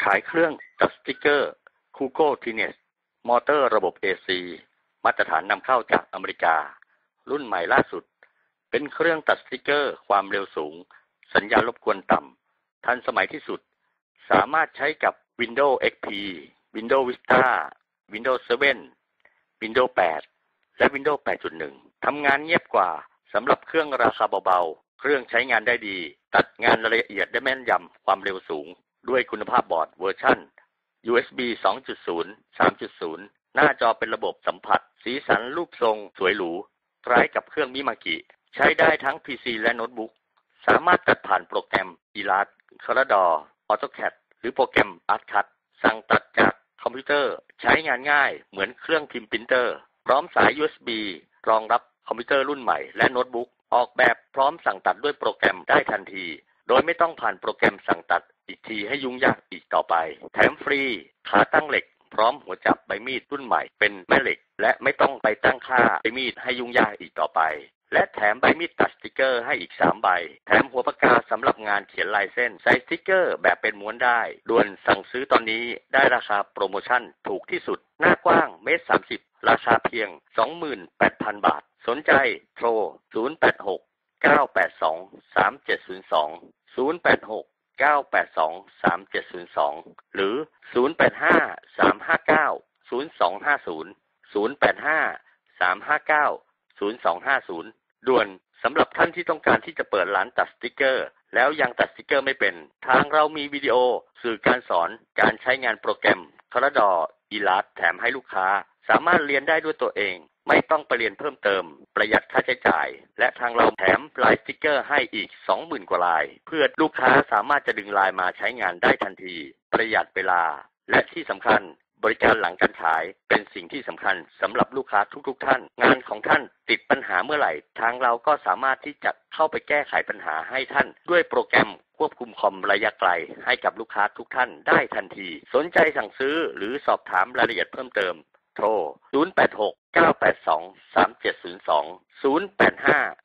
ายเครื่องตัดสติกเกอร์คูโก้ทีเนสมอเตอร์ระบบ AC มาตรฐานนำเข้าจากอเมริการุ่นใหม่ล่าสุดเป็นเครื่องตัดสติกเกอร์ความเร็วสูงสัญญาณรบกวนต่ำทันสมัยที่สุดสามารถใช้กับ Windows XP Windows Vista Windows 7 Windows 8 และ Windows 8.1 ทำงานเงียบกว่าสำหรับเครื่องราคาเบาๆเครื่องใช้งานได้ดีตัดงานละเอียดได้แม่นยำความเร็วสูงด้วยคุณภาพบอร์ดเวอร์ชัน USB 2.0 3.0 หน้าจอเป็นระบบสัมผัสสีสันรูปทรงสวยหรูคล้ายกับเครื่องมิมากิใช้ได้ทั้ง PC และโน้ตบุ๊กสามารถตัดผ่านโปรแกรม Illustrator AutoCAD หรือโปรแกรม ArtCut สั่งตัดจากคอมพิวเตอร์ใช้งานง่ายเหมือนเครื่องพิมพ์ปรินเตอร์พร้อมสาย USB รองรับคอมพิวเตอร์รุ่นใหม่และโน้ตบุ๊กออกแบบพร้อมสั่งตัดด้วยโปรแกรมได้ทันทีโดยไม่ต้องผ่านโปรแกรมสั่งตัดอีกทีให้ยุ่งยากอีกต่อไปแถมฟรีขาตั้งเหล็กพร้อมหัวจับใบมีดรุ่นใหม่เป็นแม่เหล็กและไม่ต้องไปตั้งค่าใบมีดให้ยุ่งยากอีกต่อไปและแถมใบมีดตัดสติกเกอร์ให้อีก3ใบแถมหัวปากกาสำหรับงานเขียนลายเส้นใส่สติกเกอร์แบบเป็นม้วนได้ด่วนสั่งซื้อตอนนี้ได้ราคาโปรโมชั่นถูกที่สุดหน้ากว้างเมตร30ราคาเพียง 28,000 บาทสนใจโทร086 982 3702 086 982 3702 หรือ 085 359 0250 085 359 0250 ด่วนสำหรับท่านที่ต้องการที่จะเปิดร้านตัดสติกเกอร์แล้วยังตัดสติกเกอร์ไม่เป็นทางเรามีวิดีโอสื่อการสอนการใช้งานโปรแกรม Corel Illustrator แถมให้ลูกค้าสามารถเรียนได้ด้วยตัวเองไม่ต้องไปเรียนเพิ่มเติมประหยัดค่าใช้จ่ายและทางเราแถมลายสติกเกอร์ให้อีก 20,000 กว่าลายเพื่อลูกค้าสามารถจะดึงลายมาใช้งานได้ทันทีประหยัดเวลาและที่สำคัญบริการหลังการขายเป็นสิ่งที่สำคัญสำหรับลูกค้าทุกท่านงานของท่านติดปัญหาเมื่อไหร่ทางเราก็สามารถที่จะเข้าไปแก้ไขปัญหาให้ท่านด้วยโปรแกรมควบคุมคอมระยะไกลให้กับลูกค้าทุกท่านได้ทันทีสนใจสั่งซื้อหรือสอบถามรายละเอียดเพิ่มเติมโทร086 982 3702 085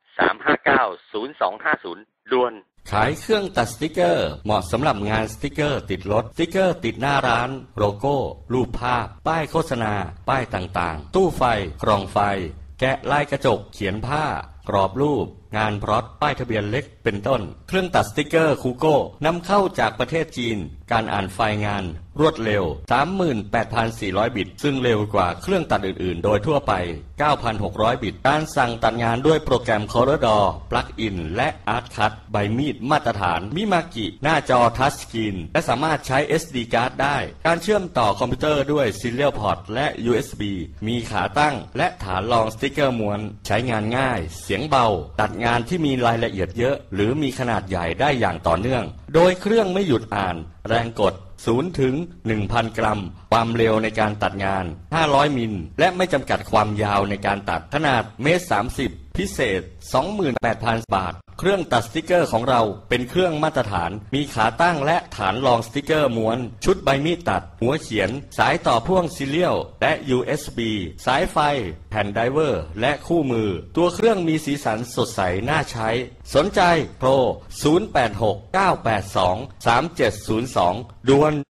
359 0250ด่วนขายเครื่องตัดสติกเกอร์เหมาะสำหรับงานสติกเกอร์ติดรถสติกเกอร์ติดหน้าร้านโลโก้รูปภาพป้ายโฆษณาป้ายต่างๆตู้ไฟกล่องไฟแกะลายกระจกเขียนผ้ากรอบรูปงานพร็อตป้ายทะเบียนเล็กเป็นต้นเครื่องตัดสติกเกอร์คูโก้นำเข้าจากประเทศจีนการอ่านไฟล์งานรวดเร็ว 38,400 บิตซึ่งเร็วกว่าเครื่องตัดอื่นๆโดยทั่วไป 9,600 บิตการสั่งตัดงานด้วยโปรแกรม Corel Plugin และ ArtCut ใบมีดมาตรฐานมิมากิหน้าจอทัชสกรีนและสามารถใช้ SD card ได้การเชื่อมต่อคอมพิวเตอร์ด้วย Serial Port และ USB มีขาตั้งและฐานรองสติกเกอร์ม้วนใช้งานง่ายเสียงเบาตัดงานที่มีรายละเอียดเยอะหรือมีขนาดใหญ่ได้อย่างต่อเนื่องโดยเครื่องไม่หยุดอ่านแรงกด0 ถึง 1,000 กรัมความเร็วในการตัดงาน500มิลและไม่จำกัดความยาวในการตัดขนาดเมตร30พิเศษ 28,000 บาทเครื่องตัดสติกเกอร์ของเราเป็นเครื่องมาตรฐานมีขาตั้งและฐานรองสติกเกอร์ม้วนชุดใบมีดตัดหัวเขียนสายต่อพ่วงซีเรียลและ USB สายไฟแผ่นไดเวอร์และคู่มือตัวเครื่องมีสีสันสดใสน่าใช้สนใจโทร086 982 3702ด่วน